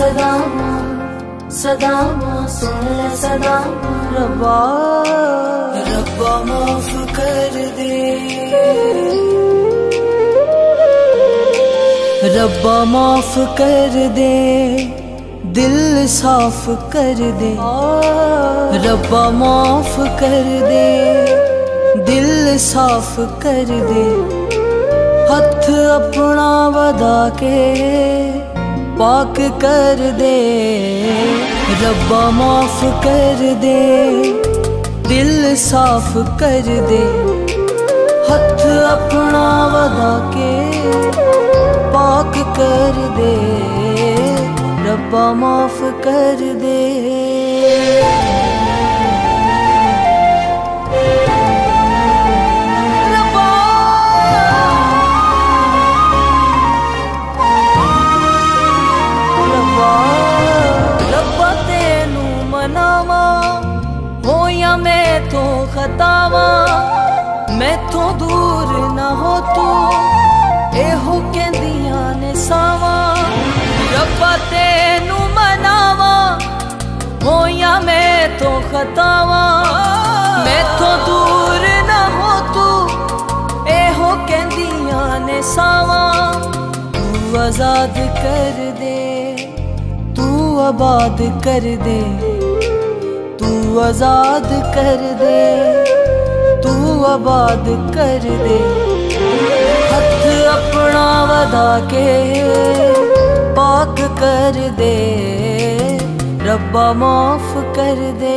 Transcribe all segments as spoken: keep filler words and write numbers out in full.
सदावां सदावां सुन ले सदावां रब्बा रब्बा माफ कर दे रब्बा माफ कर दे दिल साफ कर दे रब्बा माफ कर दे दिल साफ कर दे हथ अपना वधा के पाक कर दे रब्बा माफ कर दे दिल साफ कर दे हथ अपना वधा के पाक कर दे रब्बा माफ कर दे खतावा मैं तो दूर ना हो तू एहो कहंदियां ने सावा रब्बा तेनू मनावा होया मैं तो खतावा मैं तो दूर ना हो तू एहो कहंदियां ने सावा तू आजाद कर दे तू आबाद कर दे तू आजाद कर दे तू आबाद कर दे हथ अपना वधा के पाक कर दे रब्बा माफ कर दे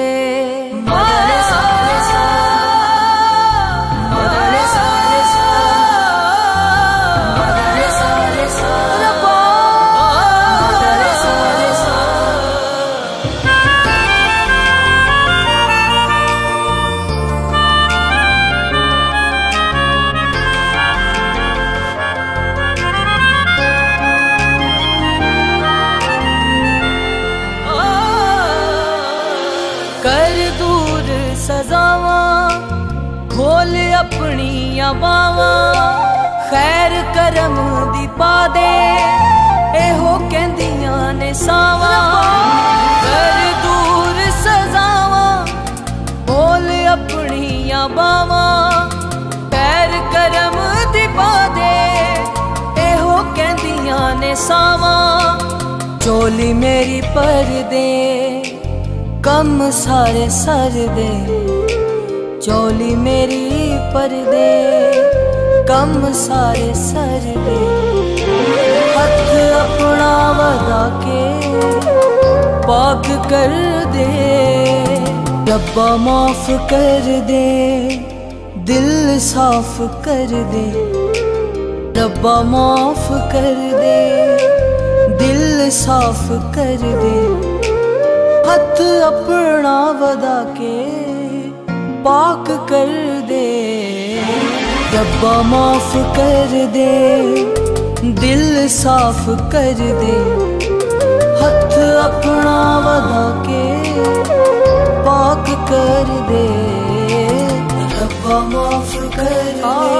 कर दूर सजावा खोल अपनी बावा खैर करम दी पा दे एहो कहंदियां ने सावा कर दूर सजावा खोल अपनी बावा खैर करम दी पा दे एहो कहंदियां ने सावा चोली मेरी पर दे कम सारे सर दे चोली मेरी पर दे कम सारे सर दे हथ अपना वधा के पाक कर दे रब्बा माफ कर दे दिल साफ कर दे रब्बा माफ कर दे दिल साफ कर दे हथ अपना वधा के पाक कर दे रब्बा माफ कर दे दिल साफ कर दे हथ अपना वधा के पाक कर दे रब्बा माफ कर दे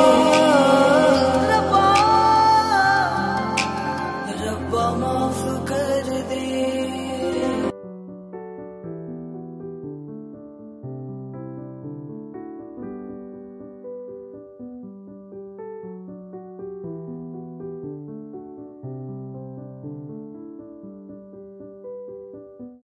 रब्बा माफ कर दे।